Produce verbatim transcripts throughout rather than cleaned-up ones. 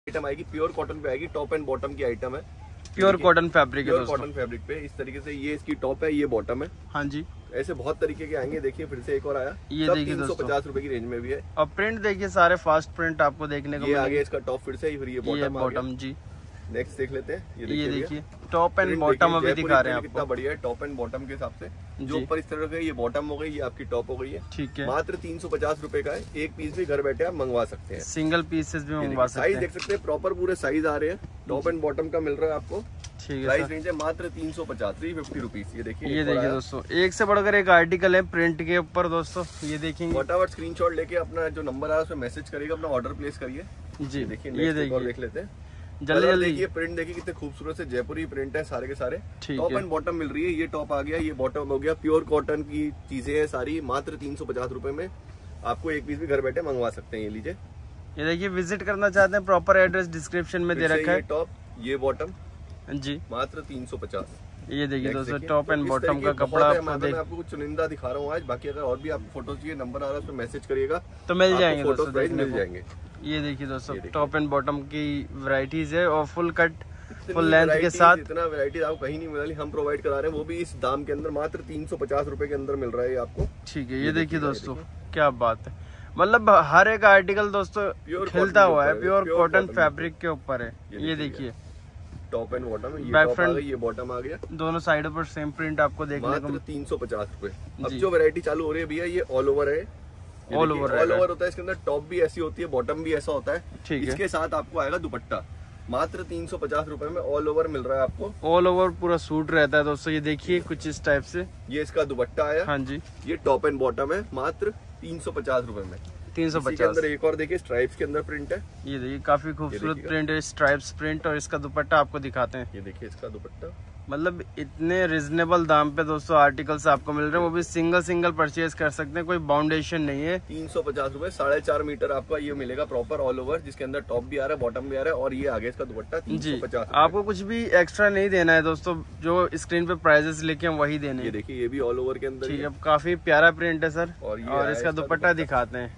Item आएगी pure cotton पे आएगी, टॉप एंड बॉटम की आइटम है, प्योर कॉटन फैब्रिक है प्योर कॉटन फैब्रिक पे। इस तरीके से ये इसकी टॉप है, ये बॉटम है। हाँ जी, ऐसे बहुत तरीके के आएंगे। देखिए फिर से एक और आया, ये सब देखिए तीन सौ पचास रुपए की रेंज में भी है। और प्रिंट देखिए सारे फास्ट प्रिंट आपको देखने को ये आगे इसका टॉप फिर से, फिर ये बॉटम बॉटम जी। नेक्स्ट देख लेते हैं, ये देखिए टॉप एंड बॉटम अभी दिखा रहे हैं कितना बढ़िया है। टॉप एंड बॉटम के हिसाब से जो ऊपर इस तरह का ये बॉटम हो गई, ये आपकी टॉप हो गई है। ठीक है, मात्र तीन सौ पचास रुपए का है। एक पीस भी घर बैठे आप मंगवा सकते हैं, सिंगल पीसेस भी मंगवा सकते हैं। साइज देख सकते हैं, प्रॉपर पूरे साइज आ रहे हैं। टॉप एंड बॉटम का मिल रहा है आपको। ठीक है, प्राइस रेंज है मात्र तीन सौ पचास, थ्री फिफ्टी रुपीज। ये देखिए, ये देखिए दोस्तों, एक से बढ़कर एक आर्टिकल है प्रिंट के ऊपर दोस्तों। ये देखेंगे, फटाफट स्क्रीनशॉट लेके अपना जो नंबर है उसमें मैसेज करिएगा, अपना ऑर्डर प्लेस करिए जी। देखिए ये देखिए, देख लेते हैं जल्दी जल्दी। देखिए प्रिंट देखिए कितने खूबसूरत से जयपुरी प्रिंट है सारे के सारे। टॉप एंड बॉटम मिल रही है। ये टॉप आ गया, ये बॉटम हो गया। प्योर कॉटन की चीजें हैं सारी, मात्र तीन सौ पचास रुपए में आपको एक पीस भी घर बैठे मंगवा सकते हैं। ये लीजिए, ये देखिए, विजिट करना चाहते हैं प्रॉपर एड्रेस डिस्क्रिप्शन में दे रखा है। ये टॉप, ये बॉटम जी, मात्र तीन सौ पचास। ये देखिए दोस्तों, टॉप एंड बॉटम का कपड़ा आपको मैं आपको कुछ चुनिंदा दिखा रहा हूँ आज। बाकी अगर और भी आपको फोटो चाहिए, नंबर आ रहा है उसमें मैसेज करिएगा तो मिल जाएंगे फोटो दोस्तों, मिल जाएंगे। ये देखिए दोस्तों, टॉप एंड बॉटम की वैरायटीज है और फुल कट फुल लेंथ के साथ। इतना वैरायटी आपको कहीं नहीं मिल, हम प्रोवाइड करा रहे हैं, वो भी इस दाम के अंदर। मात्र तीन सौ पचास रुपए के अंदर मिल रहा है आपको। ठीक है, ये देखिए दोस्तों, क्या बात है। मतलब हर एक आर्टिकल दोस्तों खिलता हुआ है, प्योर कॉटन फैब्रिक के ऊपर है। ये देखिए, टॉप एंड बॉटम, ये बैक टॉप आ फ्रंट, गई, ये बॉटम आ गया। दोनों साइडों पर सेम प्रिंट आपको देखने को। तीन सौ पचास रुपए। अब जो वैरायटी चालू हो रही है भैया, ये ऑल ओवर है। ऑल ओवर ऑल ओवर होता है, इसके अंदर टॉप भी ऐसी होती है, बॉटम भी ऐसा होता है। ठीक है, इसके साथ आपको आएगा दुपट्टा। मात्र तीन सौ पचास रुपए में ऑल ओवर मिल रहा है आपको। ऑल ओवर पूरा सूट रहता है दोस्तों। ये देखिए कुछ इस टाइप से, ये इसका दुपट्टा आया। हाँ जी, ये टॉप एंड बॉटम है, मात्र तीन सौ पचास रुपए में। तीन सौ पचास के अंदर एक और देखिए, स्ट्राइप्स के अंदर प्रिंट है। ये देखिए, काफी खूबसूरत प्रिंट है, स्ट्राइप्स प्रिंट। और इसका दुपट्टा आपको दिखाते हैं। ये देखिए इसका दुपट्टा। मतलब इतने रिजनेबल दाम पे दोस्तों आर्टिकल्स आपको मिल रहे हैं, वो भी सिंगल सिंगल परचेज कर सकते हैं, कोई बाउंडेशन नहीं है। तीन सौ पचास रुपए, साढ़े चार मीटर आपका ये मिलेगा प्रॉपर ऑल ओवर, जिसके अंदर टॉप भी आ रहा है, बॉटम भी आ रहा है। और ये आगे इसका दुपट्टा तीन सौ पचास। आपको कुछ भी एक्स्ट्रा नहीं देना है दोस्तों, जो स्क्रीन पे प्राइजेस लिखे हैं वही देने। ये देखिए, ये भी ऑल ओवर के अंदर। ठीक है, काफी प्यारा प्रिंट है सर। और, और इसका दुपट्टा दिखाते हैं।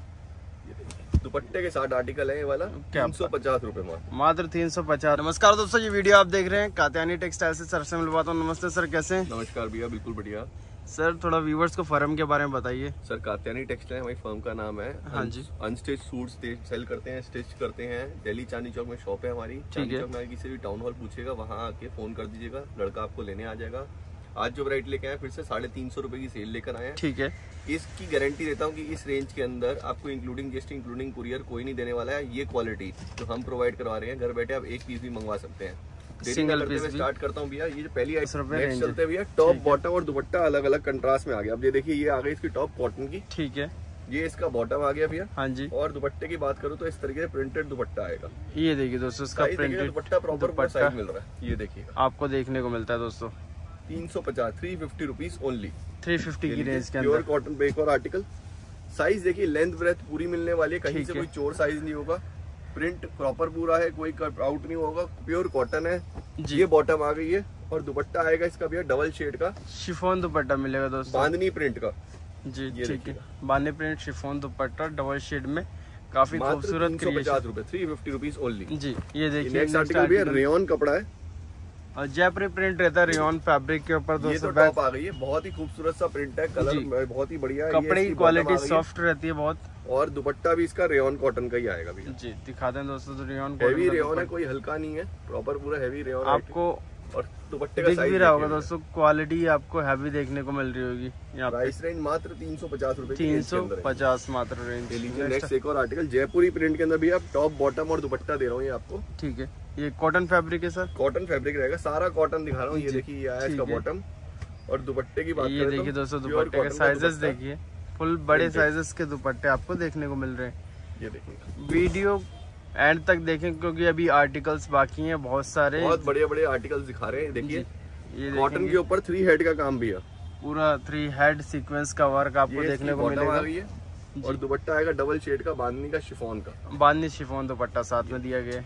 दुपट्टे के साथ आर्टिकल है ये वाला, तीन सौ पचास रुपए मात्र तीन सौ पचास। नमस्कार दोस्तों, ये वीडियो आप देख रहे हैं कात्यायनी टेक्सटाइल से। सर से मिलवाता हूँ। नमस्ते सर, कैसे हैं? नमस्कार भैया, बिल्कुल बढ़िया। सर थोड़ा व्यूवर्स को फर्म के बारे में बताइए। सर कात्यायनी टेक्सटाइल हमारी फर्म का नाम है। हाँ जी, अनस्टिच सूट्स सेल करते हैं, स्टिच करते हैं। दिल्ली चांदनी चौक में शॉप है हमारी। चांदनी चौक में किसी भी टाउन हॉल पूछेगा, वहाँ आके फोन कर दीजिएगा, लड़का आपको लेने आ जाएगा। आज जो वैरायटी लेके आए फिर से साढ़े तीन सौ रुपए की सेल लेकर आए हैं। ठीक है, इसकी गारंटी देता हूँ कि इस रेंज के अंदर आपको इंक्लूडिंग जीएसटी इंक्लूडिंग कुरियर कोई नहीं देने वाला है। ये क्वालिटी जो हम प्रोवाइड करवा रहे हैं, घर बैठे आप एक पीस भी मंगवा सकते हैं। सिंगल पीस स्टार्ट करता हूँ भैया। ये जो पहली आइटम चलते हैं भैया, टॉप बॉटम और दुपट्टा अलग अलग कंट्रास्ट में आ गया। अब ये देखिए, ये आ गई इसकी टॉप कॉटन की। ठीक है, ये इसका बॉटम आ गया भैया। हाँ जी, और दुपट्टे की बात करूँ तो इस तरीके से प्रिंटेड दुपट्टा आएगा। ये देखिए दोस्तों, इसका प्रिंटेड दुपट्टा प्रॉपर साइज मिल रहा है। ये देखिए आपको देखने को मिलता है दोस्तों, तीन सौ पचास, three fifty rupees only. Three fifty की रेंज के अंदर प्योर कॉटन पे एक और आर्टिकल। साइज देखिए, लेंथ ब्रेथ पूरी मिलने वाली है, कहीं से कोई चोर साइज नहीं होगा। प्रिंट प्रॉपर पूरा है, कोई कट आउट नहीं होगा। प्योर कॉटन है। ये बॉटम आ गई है और दुपट्टा आएगा इसका भैया डबल शेड का शिफॉन दुपट्टा मिलेगा दोस्तों, बांधनी प्रिंट का जी। ठीक है, bandhani print chiffon dupatta double shade में, काफी खूबसूरत पचास रुपए, थ्री फिफ्टी रुपीज ओनली जी। ये देखिए, नेक्स्ट आर्टिकल भैया रेयन कपड़ा है और जयपुरी प्रिंट रहता है रेयन फैब्रिक के ऊपर। ये तो टॉप आ गई है, बहुत ही खूबसूरत सा प्रिंट है, कलर बहुत ही बढ़िया है। कपड़े की क्वालिटी सॉफ्ट रहती है बहुत। और दुपट्टा भी इसका रेयन कॉटन का ही आएगा भैया जी। दिखाते हैं दोस्तों, तो रेयन हेवी रेयन है, कोई हल्का नहीं है, प्रॉपर पूरा हेवी रेयन आपको। और दुपट्टे का दिख भी रहा होगा दोस्तों, क्वालिटी आपको हैवी देखने को मिल रही होगी। यहाँ प्राइस रेंज मात्र तीन सौ पचास रूपए, तीन सौ पचास मात्र रेंज। नेक्स्ट एक और आर्टिकल जयपुरी प्रिंट के अंदर भी आप टॉप बॉटम और दुपट्टा दे रहा हूँ ये आपको। ठीक है, ये कॉटन फैब्रिक है सर, कॉटन फैब्रिक रहेगा, सारा कॉटन दिखा रहा हूँ। ये देखिए, ये आया इसका बॉटम। और दुपट्टे की बात ये देखिए दोस्तों, दुपट्टे के साइजेस देखिए, फुल बड़े साइजेस के दुपट्टे आपको देखने को मिल रहे हैं। ये देखिए, वीडियो एंड तक देखें क्योंकि अभी आर्टिकल्स बाकी हैं बहुत सारे, बहुत बड़े बड़े आर्टिकल्स दिखा रहे हैं। देखिए, ये कॉटन के ऊपर थ्री हेड का काम भी है, पूरा थ्री हेड सीक्वेंस का वर्क आपको देखने को मिलेगा। और दुपट्टा आएगा डबल शेड का, बांधनी का शिफॉन का, बांधनी शिफॉन दुपट्टा साथ में दिया गया।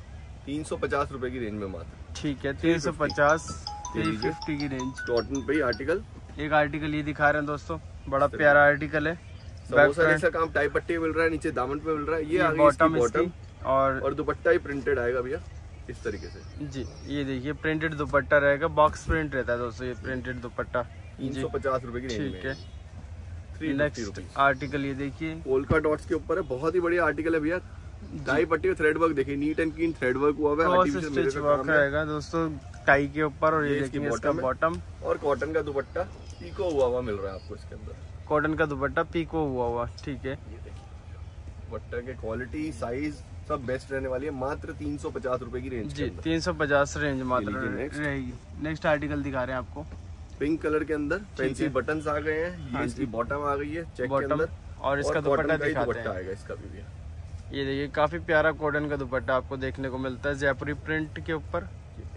तीन सौ पचास रूपए की रेंज में मात्र। ठीक है, तीन सौ पचास, थ्री फिफ्टी की रेंज। कॉटन पे ही आर्टिकल, एक आर्टिकल ये दिखा रहे हैं दोस्तों, बड़ा प्यारा आर्टिकल है। समोसा जैसा काम, टाई पट्टी मिल रहा है, नीचे दामन पे मिल रहा है। ये बॉटम, और और दुपट्टा ही प्रिंटेड आएगा भैया इस तरीके से जी। ये देखिए प्रिंटेड दुपट्टा रहेगा, बॉक्स प्रिंट रहता है दोस्तों ये प्रिंटेड दुपट्टा। तीन सौ पचास रुपए की रेंज में। ठीक है। नेक्स्ट आर्टिकल ये देखिए पोल्का डॉट्स के ऊपर है, बहुत ही बढ़िया आर्टिकल है भैया। टाई पट्टी थ्रेड वर्क देखिए, neat and clean thread work हुआ है, स्टिच वर्क रहेगा दोस्तों टाई के ऊपर। और ये देखिए इसका बॉटम और कॉटन का दुपट्टा पीको हुआ हुआ मिल रहा है आपको इसके अंदर। कॉटन का दुपट्टा पीको हुआ हुआ। ठीक है। दुपट्टा के क्वालिटी साइज सब बेस्ट रहने वाली है, मात्र तीन सौ पचास रुपए की रेंज जी। तीन सौ पचास रेंज मात्र रहेगी। नेक्स्ट आर्टिकल दिखा रहे हैं आपको पिंक कलर के अंदर फैंसी बटन्स आ गए हैं। ये इसकी बॉटम आ गई है चेक के अंदर और इसका दुपट्टा दिखाते हैं। आएगा इसका भी। ये देखिए काफी प्यारा कॉटन का दुपट्टा आपको देखने को मिलता है जयपुरी प्रिंट के ऊपर।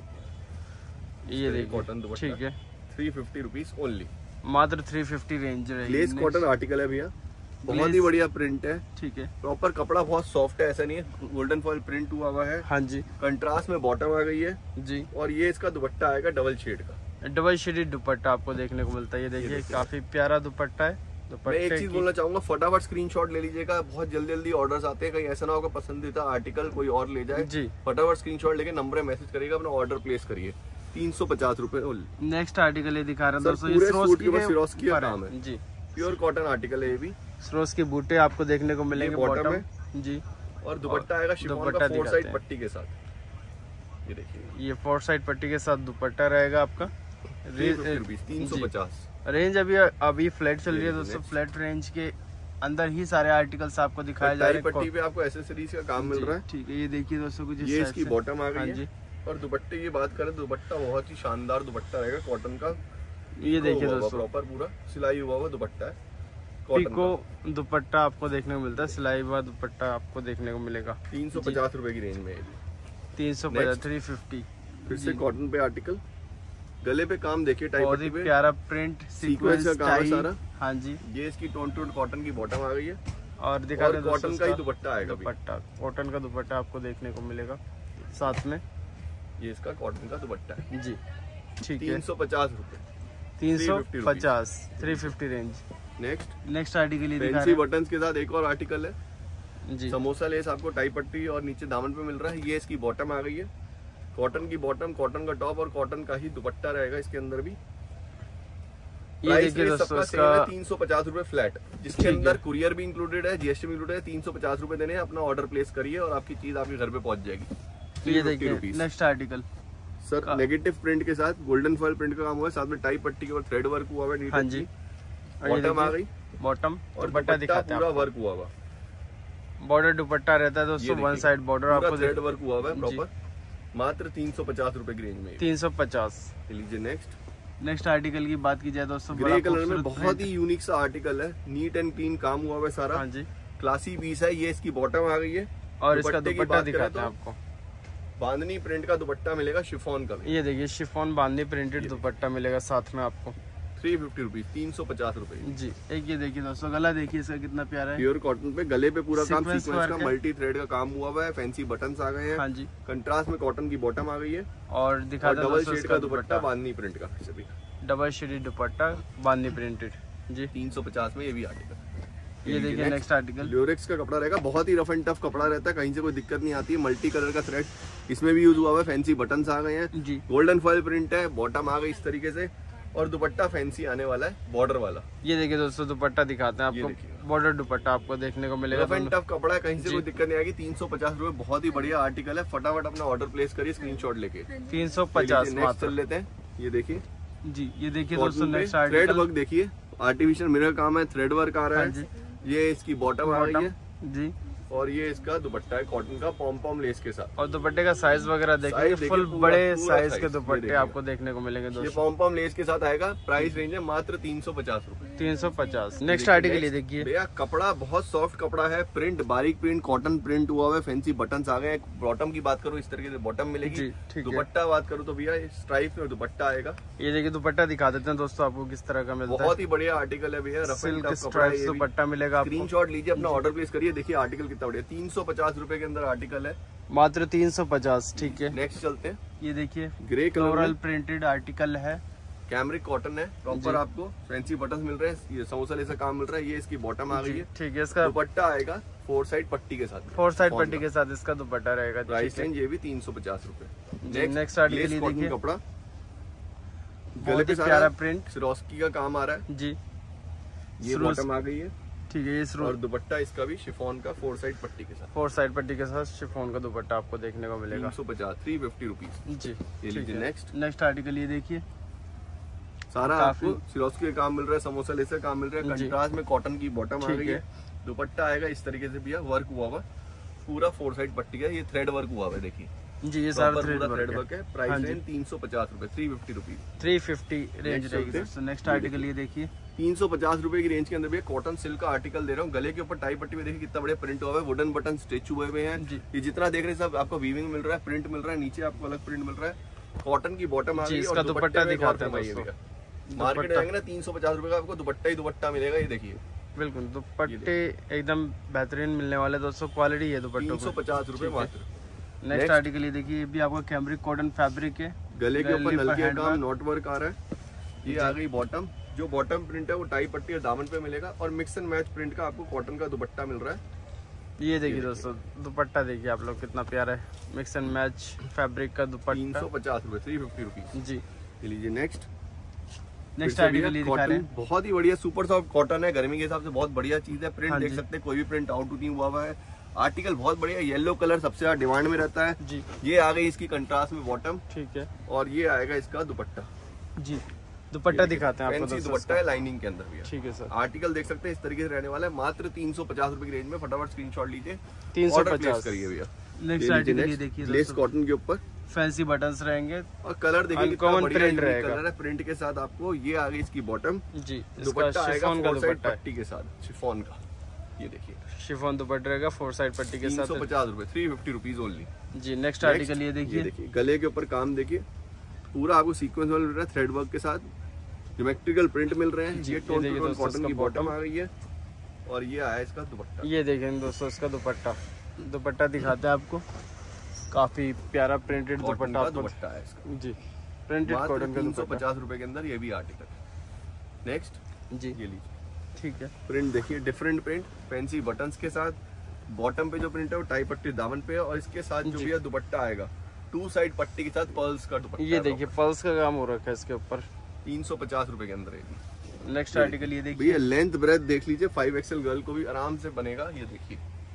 ये देखिए कॉटन दुपट्टा। ठीक है। थ्री फिफ्टी रुपीज ओनली, मात्र थ्री फिफ्टी रेंज रहेगी। ग्लेज कॉटन आर्टिकल है भैया, बहुत ही बढ़िया प्रिंट है। ठीक है। प्रॉपर कपड़ा बहुत सॉफ्ट है, ऐसा नहीं है, गोल्डन फॉइल प्रिंट हुआ हुआ है। हाँ जी। कंट्रास्ट में बॉटम आ गई है जी। और ये इसका दुपट्टा आएगा डबल शेड का, डबल शेडेड दुपट्टा आपको देखने को मिलता है। ये देखिए काफी प्यारा दुपट्टा है। मैं एक चीज बोलना चाहूंगा, फटाफट स्क्रीनशॉट ले लीजिएगा, बहुत जल्दी जल्दी ऑर्डर्स आते हैं, कहीं ऐसा ना होगा पसंदीदा आर्टिकल कोई और ले जाए जी। फटाफट स्क्रीनशॉट लेके नंबर मैसेज करिएगा, अपना ऑर्डर प्लेस करिए। तीन सौ पचास रूपए। नेक्स्ट आर्टिकल ये दिखा रहा है दोस्तों, सिरोस्की का काम है जी, प्योर कॉटन आर्टिकल है ये भी। सिरोस्की के बूटे आपको देखने को मिलेंगे बॉटम में जी। और दुपट्टा आएगा शिफॉन का फोर साइड पट्टी के साथ। ये देखिए ये फोर साइड पट्टी के साथ दुपट्टा रहेगा आपका। तीन सौ पचास रेंज अभी अभी फ्लैट चल रही है दोस्तों। फ्लैट रेंज के अंदर ही सारे आर्टिकल्स आपको दिखाए जा रहे हैं। पट्टी पे आपको एसेसरीज का काम मिल रहा है। ठीक है। ये देखिए दोस्तों कुछ ये इसकी बॉटम आ गई है। और दुपट्टे की बात करें, दुपट्टा बहुत ही शानदार दुपट्टा रहेगा कॉटन का। ये देखिए दोस्तों प्रॉपर पूरा सिलाई हुआ हुआ दुपट्टा है। पीको दुपट्टा आपको देखने को मिलता है, सिलाई हुआ दुपट्टा आपको देखने को मिलेगा। तीन सौ पचास रूपए की रेंज में। तीन सौ पचास थ्री फिफ्टी। फिर से कॉटन पे आर्टिकल, गले पे काम देखिए, टाइप बहुत ही प्यारा प्रिंट सीक्वेंस का काम है सारा। हाँ जी। ये इसकी टोन टू कॉटन की बॉटम आ गई है और दिखा रहे कॉटन का ही दुपट्टा आएगा। दुपट्टा कॉटन का दुपट्टा आपको देखने को मिलेगा साथ में। ये इसका कॉटन का दुपट्टा है जी। ठीक है। तीन सौ पचास रूपए। तीन सौ पचास three fifty range. Next next article fancy buttons के साथ एक और आर्टिकल है जी। समोसा लेस आपको टाई पट्टी और नीचे दामन पे मिल रहा है। ये इसकी बॉटम आ गई है, कॉटन की बॉटम, कॉटन का टॉप और कॉटन का ही दुपट्टा रहेगा इसके अंदर भी। प्राइस रेंज सबका सेम है, तीन सौ पचास रूपए फ्लैट, जिसके अंदर कुरियर भी इंक्लूडेड है, जीएसटी भी इंक्लूडेड है। तीन सौ पचास रूपए देने, अपना ऑर्डर प्लेस करिए और आपकी चीज आपके घर पे पहुंच जाएगी। ये देखिए next article sir, negative print के साथ गोल्डन फॉइल प्रिंट का काम हुआ है, साथ में टाई पट्टी के ऊपर थ्रेड वर्क हुआ है। हाँ जी। बॉटम आ गई, बॉटम और दुपट्टा दिखाते हैं, पूरा वर्क हुआ हुआ बॉर्डर दुपट्टा रहता है दोस्तों, वन साइड बॉर्डर आपको थ्रेड वर्क हुआ हुआ है प्रॉपर। मात्र तीन सौ पचास रूपए की रेंज में। तीन सौ पचास। लीजिए नेक्स्ट नेक्स्ट आर्टिकल की बात की जाए दोस्तों, ग्रे कलर में बहुत ही यूनिक सा आर्टिकल है, नीट एंड क्लीन काम हुआ हुआ है सारा। हाँ जी। क्लासी पीस है। ये इसकी बॉटम आ गई है और इसका दुपट्टा दिखाते हैं आपको। बांधनी प्रिंट का दुपट्टा मिलेगा शिफॉन का। ये देखिए शिफॉन बांधनी प्रिंटेड दुपट्टा मिलेगा साथ में आपको। थ्री फिफ्टी रुपीज, तीन सौ पचास रूपए जी। एक ये देखिए दोस्तों गला देखिए इसका कितना प्यारा है, प्योर कॉटन पे, गले पे पूरा काम सीक्वेंस का मल्टी थ्रेड का काम हुआ हुआ है। फैंसी बटन्स आ गए हैं। हाँ जी। कंट्रास्ट में कॉटन की बॉटम आ गई है और दिखा डबल शेड का दुपट्टा बांधनी प्रिंट का, double shaded dupatta bandhani printed जी। तीन सौ पचास में ये भी आर्टिकल। ये देखिए नेक्स्ट आर्टिकल ल्यूरेक्स का कपड़ा रहेगा, बहुत ही रफ एंड टफ कपड़ा रहता है, कहीं से कोई दिक्कत नहीं आती है। मल्टी कलर का थ्रेड इसमें भी यूज हुआ है। फैंसी बटन्स आ गए हैं जी। गोल्डन फॉइल प्रिंट है, बॉटम आ गई इस तरीके से और दुपट्टा फैंसी आने वाला है, बॉर्डर वाला। ये देखिए दोस्तों दुपट्टा दिखाते हैं आपको, बॉर्डर दुपट्टा आपको देखने को मिलेगा। रफ एंड टफ कपड़ा है, कहीं से कोई दिक्कत नहीं आएगी। तीन सौ पचास रूपए, बहुत ही बढ़िया आर्टिकल है। फटाफट अपना ऑर्डर प्लेस करिए स्क्रीनशॉट लेके। तीन सौ पचास चल लेते हैं। ये देखिए जी। ये देखिए दोस्तों नेक्स्ट थ्रेड वर्क देखिए, आर्टिफिशियल मिरर काम है, थ्रेड वर्क आ रहा है। ये इसकी बॉटम आ रही है जी। और ये इसका दुपट्टा है कॉटन का पॉम पॉम लेस के साथ। और दुपट्टे का साइज वगैरह देखिए, फुल बड़े साइज के दुपट्टे आपको देखने को मिलेंगे दोस्तों। ये पॉम पॉम लेस के साथ आएगा। प्राइस रेंज है मात्र तीन सौ पचास रूपए। तीन सौ पचास। नेक्स्ट आर्टिकल ये देखिए भैया, कपड़ा बहुत सॉफ्ट कपड़ा है, प्रिंट बारीक प्रिंट कॉटन प्रिंट हुआ हुआ है। फैंसी बटन आ गए। बॉटम की बात करूँ इस तरीके से बॉटम मिलेगी। दुपट्टा बात करूँ तो भैया स्ट्राइप में दुपट्टा आएगा। ये देखिए दुपट्टा दिखा देते हैं दोस्तों आपको किस तरह का मिलता है। बहुत ही बढ़िया आर्टिकल है भैया, सिल्क स्ट्राइप दुपट्टा मिलेगा। स्क्रीनशॉट लीजिए, अपना ऑर्डर प्लेस करिए। देखिए आर्टिकल कितना बढ़िया, तीन सौ पचास रुपए के अंदर आर्टिकल है, मात्र तीन सौ पचास। ठीक है नेक्स्ट चलते हैं। ये देखिए ग्रे कलर प्रिंटेड आर्टिकल है, कैमरिक कॉटन है प्रॉपर। आपको फैंसी बटन मिल रहे हैं, ये समोसा जैसा काम मिल रहा है। ये इसकी बॉटम आ गई है। ठीक है। इसका दुपट्टा आएगा फोर साइड पट्टी के साथ, फोर साइड पट्टी के साथ इसका दुपट्टा रहेगा। प्राइस रेंज ये भी तीन सौ पचास रूपए। नेक्स्ट आर्टिकल देखिए, कपड़ा गले पे प्यारा प्रिंट सिरोस्की का काम आ रहा है जी। ये बॉटम आ गई है, ठीक है। ये और दुपट्टा इसका भी शिफॉन का फोर साइड पट्टी के साथ, फोर साइड पट्टी के साथ शिफॉन का दुपट्टा आपको देखने को मिलेगा। तीन सौ पचास, थ्री फिफ्टी रुपीज जी। ये लीजिए। नेक्स्ट नेक्स्ट आर्टिकल ये देखिए, सारा आपको सिरोस्की का काम मिल रहा है, समोसा लेस का काम मिल रहा है, कंट्रास्ट में कॉटन की बॉटम आ गई है, दुपट्टा आएगा इस तरीके से भैया, वर्क हुआ हुआ पूरा फोर साइड पट्टी का, ये थ्रेड वर्क हुआ हुआ है देखिए जी। ये सारा थ्रेड वर्क है। प्राइस रेंज तीन सौ पचास रूपए, three fifty rupees, three fifty range रहेगी। नेक्स्ट आर्टिकल ये देखिए, तीन सौ पचास रूपए की रेंज के अंदर भी कॉटन सिल्क का आर्टिकल दे रहा हूँ। गले के ऊपर टाई पट्टी में देखिए कितना बड़े प्रिंट हुआ है, वुडन बटन स्टिच हुए हुए हैं। ये जितना देख रहे हैं सब आपको वीविंग मिल रहा है, प्रिंट मिल रहा है, नीचे आपको अलग प्रिंट मिल रहा है, कॉटन की बॉटम आ गई है और दुपट्टा दिखाते हैं भैया। मार्केट जाएंगे ना तीन सौ पचास रूपए का आपको दुपट्टा ही दुपट्टा मिलेगा, ये देखिए बिल्कुल दुपट्टे एकदम बेहतरीन मिलने वाले दोस्तों, क्वालिटी है दुपट्टों तीन सौ पचास रूपए मात्र। नेक्स्ट आर्टिकल ये देखिए, ये भी आपका कैमरिक कॉटन फैब्रिक है, गले के ऊपर नलके काम नॉट वर्क आ रहा है। ये आ गई बॉटम, जो बॉटम प्रिंट है वो टाई पट्टी और दामन पे मिलेगा, और मिक्स एंड मैच प्रिंट का आपको कॉटन का दुपट्टा मिल रहा है। ये देखिए दोस्तों दुपट्टा देखिए आप लोग कितना प्यारा है, मिक्स एंड मैच फैब्रिक का दुपट्टा, तीन सौ पचास रूपए, थ्री फिफ्टी रुपीज जी। लीजिए नेक्स्ट नेक्स्ट आर्टिकल ये दिखा रहे हैं, बहुत ही बढ़िया सुपर सॉफ्ट कॉटन है, गर्मी के हिसाब से बहुत बढ़िया चीज है। प्रिंट देख सकते हैं, कोई भी प्रिंट आउट नहीं हुआ हुआ है, आर्टिकल बहुत बढ़िया। येलो कलर सबसे ज्यादा डिमांड में रहता है जी। ये आ गई इसकी कंट्रास्ट में बॉटम, ठीक है, और ये आएगा इसका दुपट्टा जी। दुपट्टा दिखाते हैं आपको, दुपट्टा है लाइनिंग के अंदर भी, ठीक है सर। आर्टिकल देख सकते हैं इस तरीके से रहने वाला है, मात्र तीन सौ पचास रूपए की रेंज में। फटाफट स्क्रीनशॉट लीजिए, तीन सौ पचास करिए भैया। नेक्स्ट आर्टिकल ये देखिए, लेस कॉटन के ऊपर फैंसी बटन्स रहेंगे, और कलर देखिए कितना बढ़िया प्रिंट रहेगा, कलर है प्रिंट के साथ आपको। ये आ गई इसकी बॉटम जी, दुपट्टा आएगा फोर साइड पट्टी के साथ, शिफॉन का, ये देखिए शिफॉन दुपट्टा रहेगा फोर साइड पट्टी के साथ, तीन सौ पचास रूपए, थ्री फिफ्टी रुपीज ओनली जी। नेक्स्ट आर्टिकल ये देखिए, देखिए गले के ऊपर काम देखिए, पूरा आपको सीक्वेंस मिल रहा है, थ्रेड वर्क के साथ ज्योमेट्रिकल प्रिंट मिल रहे हैं। ये टोन टू टोन कॉटन की बॉटम आ गई है, और ये आया इसका दुपट्टा। ये देखें दोस्तों इसका दुपट्टा, दुपट्टा दिखाते हैं आपको, काफी प्यारा प्रिंटेड दुपट्टा दुपट्टा है इसका जी, प्रिंटेड कॉटन का तीन सौ पचास रूपए के अंदर ये भी आर्टिकल। नेक्स्ट जी ये लीजिए, ठीक है। प्रिंट देखिए डिफरेंट प्रिंट, फैंसी बटन्स के साथ, बॉटम पे जो प्रिंट है वो टाई पट्टी दामन पे, और इसके साथ जो भी है दुपट्टा आएगा टू साइड पट्टी के साथ पर्ल्स का दुपट्टा। ये देखिए पर्ल्स का काम हो रखा है इसके ऊपर, तीन सौ पचास रूपए के अंदर है। नेक्स्ट आर्टिकल ये देखिए, लेंथ ब्रेथ देख लीजिए, फाइव एक्सएल गर्ल को भी आराम से बनेगा। ये देखिए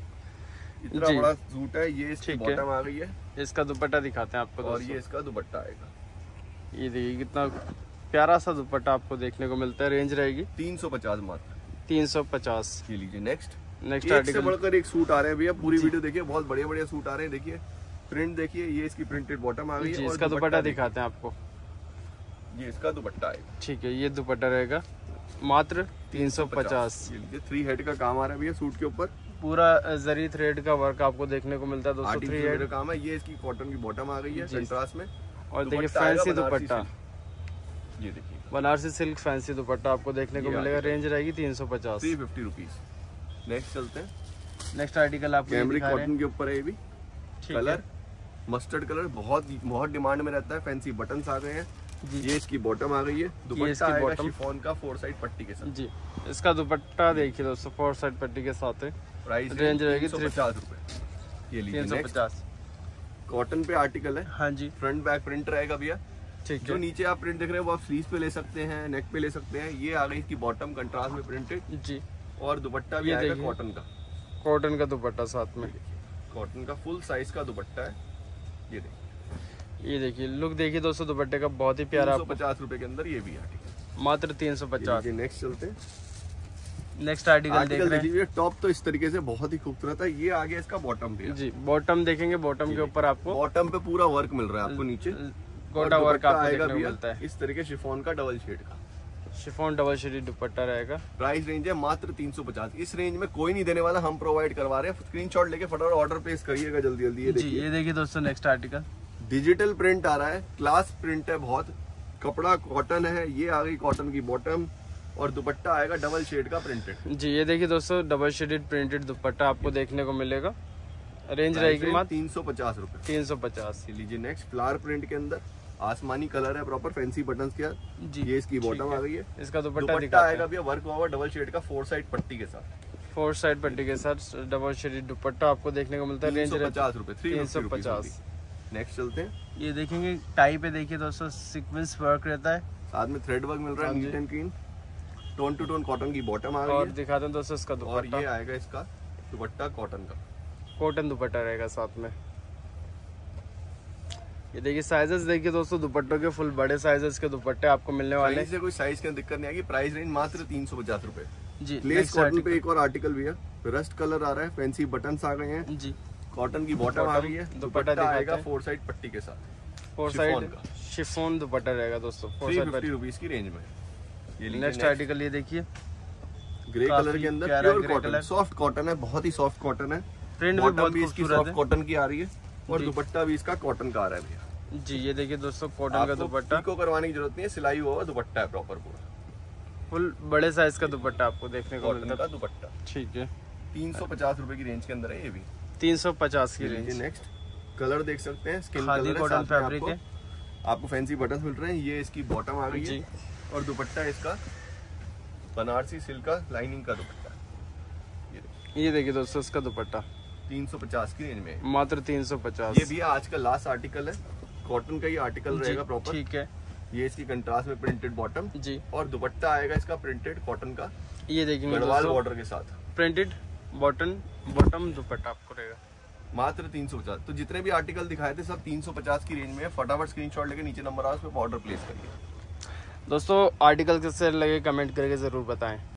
इतना बड़ा सूट है, ये इसकी बॉटम आ गई है, इसका दुपट्टा दिखाते हैं आपको, और ये इसका दुपट्टा आएगा। ये देखिए कितना प्यारा सा दुपट्टा आपको देखने को मिलता है। रेंज रहेगी तीन सौ पचास मात्र, तीन सौ पचास। ये लीजिए नेक्स्ट नेक्स्ट आर्टिकल बढ़कर एक सूट आ रहे हैं भैया, पूरी वीडियो देखिए, बहुत बढ़िया बढ़िया सूट आ रहे हैं। देखिए प्रिंट देखिए, ये इसकी प्रिंटेड बॉटम आ गई है, इसका दुपट्टा दिखाते हैं आपको, ये इसका दुपट्टा है, ठीक है। ये दुपट्टा रहेगा मात्र तीन सौ पचास। ये लीजिए थ्री हेड का काम आ रहा है भैया सूट के ऊपर, पूरा जरी थ्रेड का वर्क आपको देखने को मिलता है दोस्तों, थ्री हेड का काम है। ये इसकी कॉटन की बॉटम आ गई है कंट्रास्ट में, और देखिए फैंसी दुपट्टा, ये देखिए बनारसी सिल्क फैंसी दुपट्टा आपको देखने को मिलेगा। रेंज रहेगी तीन सौ पचास, थ्री फिफ्टी रुपीज। नेक्स्ट चलते हैं, नेक्स्ट आर्टिकल आपको कैमरिक कॉटन के ऊपर है, ये भी कलर मस्टर्ड कलर बहुत बहुत डिमांड में रहता है। फैंसी बटन्स आ गए हैं, ये इसकी बॉटम आ गई है, दुपट्टा आएगा शिफॉन का फोर साइड पट्टी के साथ जी। इसका दुपट्टा देखिए दोस्तों फोर साइड पट्टी के साथ है, प्राइस रेंज रहेगी तीन सौ पचास रुपए। ये लीजिए तीन सौ पचास। कॉटन पे आर्टिकल है, हाँ जी, फ्रंट बैक प्रिंट रहेगा भैया, ठीक है। जो नीचे आप प्रिंट देख रहे हैं वो आप स्लीव पे ले सकते हैं, नेक पे ले सकते हैं। ये आ गई इसकी बॉटम कंट्रास्ट में प्रिंटेड जी, और दुपट्टा भी आएगा कॉटन का, कॉटन का दुपट्टा साथ में, कॉटन का फुल साइज का दुपट्टा है। ये देखिए, ये देखिए लुक देखिए दोस्तों दुपट्टे का, बहुत ही प्यारा, तीन सौ पचास रुपए के अंदर ये भी आर्टिकल, मात्र तीन सौ पचास। नेक्स्ट चलते हैं, नेक्स्ट आर्टिकल देख रहे हैं। टॉप तो इस तरीके से बहुत ही खूबसूरत है। ये आ गया इसका बॉटम भी जी, बॉटम देखेंगे, बॉटम के ऊपर आपको बॉटम पे पूरा वर्क मिल रहा है आपको, नीचे गोटा वर्क आपको देखने को मिलता है इस तरीके शिफॉन का डबल शेड का, शिफॉन डबल शेड दुपट्टा रहेगा। प्राइस रेंज है मात्र तीन सौ पचास। इस रेंज में कोई नहीं देने वाला, हम प्रोवाइड करवा रहे हैं। स्क्रीनशॉट लेके फटाफट ऑर्डर प्लेस करिएगा जल्दी जल्दी। ये देखिए, ये देखिए दोस्तों नेक्स्ट आर्टिकल डिजिटल प्रिंट आ रहा है, क्लास प्रिंट है बहुत, कपड़ा कॉटन है। ये आ गई कॉटन की बॉटम, और दुपट्टा आएगा डबल शेड का प्रिंटेड जी। ये देखिए दोस्तों डबल शेडेड प्रिंटेड दुपट्टा आपको देखने को मिलेगा। रेंज रहेगी मात्र तीन सौ पचास रूपए, तीन सौ पचास। लीजिए नेक्स्ट फ्लावर प्रिंट के अंदर आसमानी कलर है, प्रॉपर फैंसी बटन्स के जी। ये इसकी बॉटम आ गई है, इसका दुपट्टा आएगा भैया वर्क हुआ डबल शेड का फोर साइड पट्टी के साथ। फोर साइड पट्टी के साथ डबल शेडेड दुपट्टा आपको देखने को मिलता है। रेंज पचास रुपए तीन सौ पचास। नेक्स्ट चलते हैं, ये देखेंगे टाई पे देखिए दोस्तों सीक्वेंस वर्क रहता है, साथ में थ्रेड वर्क मिल रहा है, neat and clean, tone to tone cotton की बॉटम आ गई है। और दिखाते हैं दोस्तों इसका दुपट्टा, और ये आएगा इसका दुपट्टा कॉटन का, कॉटन दुपट्टा रहेगा साथ में। ये देखिए साइजेस देखिए दोस्तों दुपट्टों के फुल बड़े साइजेस के दुपट्टे आपको मिलने वाले हैं। से कोई साइज की दिक्कत नहीं आएगी। प्राइस रेंज मात्र तीन सौ पचास रूपए जी। लेस कॉटन पे एक और आर्टिकल भी है, रस्ट कलर आ रहा है, फैंसी बटन्स आ गए हैं जी, कॉटन की बॉटम आ गई है, दुपट्टा आएगा फोर साइड पट्टी के साथ, फोर साइड शिफॉन दुपट्टा रहेगा दोस्तों, थ्री फिफ्टी रुपीज की रेंज में। ये नेक्स्ट आर्टिकल ये देखिए ग्रे कलर के अंदर प्योर कॉटन, सॉफ्ट कॉटन है, बहुत ही सॉफ्ट कॉटन है, प्रिंट भी बहुत इसकी सॉफ्ट कॉटन की आ रही है और दुपट्टा भी इसका कॉटन का आ रहा है भैया जी। ये देखिए दोस्तों कॉटन का दुपट्टा, को करवाने की जरूरत नहीं है, सिलाई हुआ दुपट्टा है प्रॉपर पूरा, फुल बड़े साइज का दुपट्टा आपको देखने को मिलता है दुपट्टा। ठीक है, तीन सौ पचास रुपए की रेंज के अंदर है ये भी, तीन सौ पचास की रेंज। नेक्स्ट कलर देख सकते हैं, स्किन खादी कॉटन फैब्रिक है, आपको फैंसी बटन मिल रहे हैं, ये इसकी बॉटम आ गई है और दुपट्टा इसका बनारसी सिल्क का लाइनिंग का दुपट्टा। ये देखिए दोस्तों इसका दुपट्टा तीन सौ पचास की रेंज में, मात्र तीन सौ पचास। ये भी आज का लास्ट आर्टिकल है, कॉटन का ही आर्टिकल रहेगा प्रॉपर, ठीक है। ये इसकी कंट्रास्ट में प्रिंटेड बॉटम जी और दुपट्टा आएगा इसका प्रिंटेड कॉटन का, ये देखेंगे गढ़वाल बॉर्डर के साथ प्रिंटेड बॉटम बॉटम दुपट्टा आपको रहेगा मात्र तीन सौ पचास। तो जितने भी आर्टिकल दिखाए थे सब तीन सौ पचास की रेंज में है। फटाफट स्क्रीनशॉट लेके नीचे नंबर आ उस पर ऑर्डर प्लेस करिए दोस्तों। आर्टिकल कैसे लगे कमेंट करके जरूर बताएं।